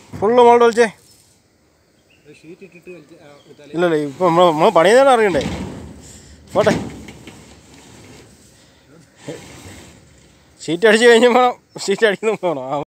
Full മോളുടെ വലിച്ചേ. ഇല്ലല്ലേ ഇപ്പം നമ്മൾ പണിയുന്നതാണ് അറിയണ്ടേ. പോട്ടെ, ഷീറ്റ് അടിച്ച് കഴിഞ്ഞ് വേണം, ഷീറ്റ് അടിക്കുന്നു വേണം.